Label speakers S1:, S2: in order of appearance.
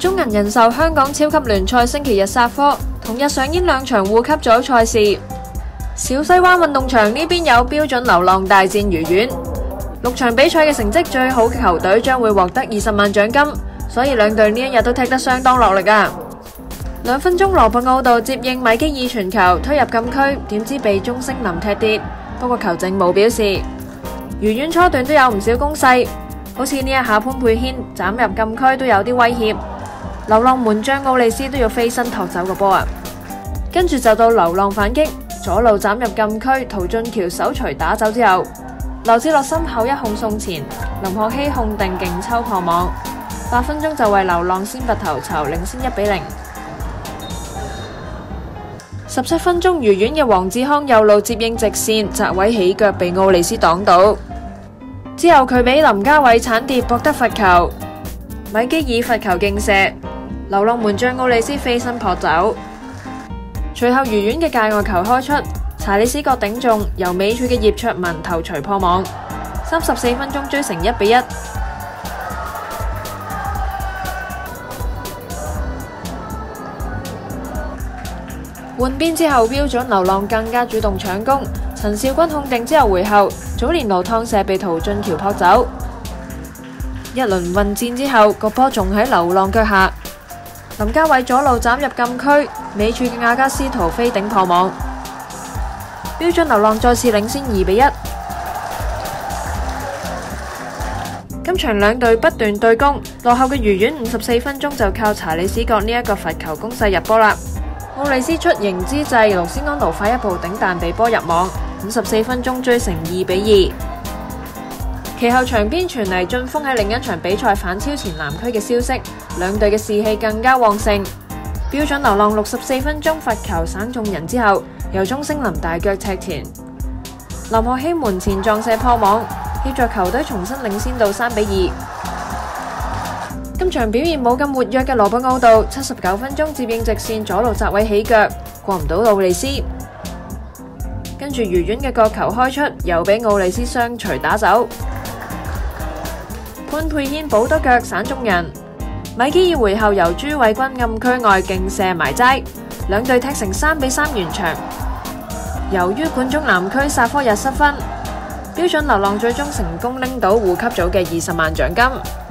S1: 中銀人壽香港超級聯賽星期日煞科，同日上演兩場護級組賽事。小西灣運動場呢邊有標準流浪大戰愉園，6場比賽嘅成績最好嘅球隊將會獲得20萬獎金，所以兩隊呢一日都踢得相當落力啊！2分鐘羅伯奧道接應米基爾傳球推入禁區，點知被鐘星林踢跌，不過球證冇表示。愉園初段都有唔少攻勢，好似呢一下潘佩軒斬入禁區都有啲威脅，流浪門將奧利斯都要飛身托走個波啊！跟住就到流浪反擊，左路斬入禁區，陶俊橋手錘打走之後，劉志樂心口一控送前，林學熙控定勁抽破網，8分鐘就為流浪先拔頭籌，領先1-0。17分鐘，愉園嘅黃志康右路接應直線，窄位起腳被奧利斯擋到，之後佢俾林家偉鏟跌博得罰球，米基爾罰球勁射，流浪門將奧利斯飛身撲走。隨後愉園嘅界外球開出，查理斯角頂中，由尾柱嘅葉卓文頭槌破網，34分鐘追成1-1。換邊之後，標準流浪更加主動搶攻，陳肇鈞控定之後回後，祖連奴趟射被陶俊橋撲走。一輪混戰之後，個波仲喺流浪腳下，林家偉左路斬入禁區，尾柱嘅亞加斯圖飛頂破網，標準流浪再次領先2-1。今場兩隊不斷對攻，落後嘅愉園54分鐘就靠查理斯角呢一個罰球攻勢入波啦。奧利斯出迎之際，盧斯安奴快一步頂彈被波入網，54分鐘追成2-2。其後場邊傳嚟晉峰喺另一場比賽反超前南區嘅消息，兩隊嘅士氣更加旺盛。標準流浪64分鐘罰球省中人之後，由鐘星林大腳踢前，林學熙門前撞射破網，協助球隊重新領先到3-2。今場表現冇咁活躍嘅羅伯奧道79分鐘接應直線左路窄位起腳，過唔到奧利斯，跟住愉園嘅角球開出，又俾奧利斯雙錘打走。潘佩軒補多腳散中人，米基爾回後由朱偉君暗區外勁射埋齋，兩隊踢成3-3完場。由於管中南區煞科日失分，標準流浪最終成功拎到護級組嘅20萬獎金。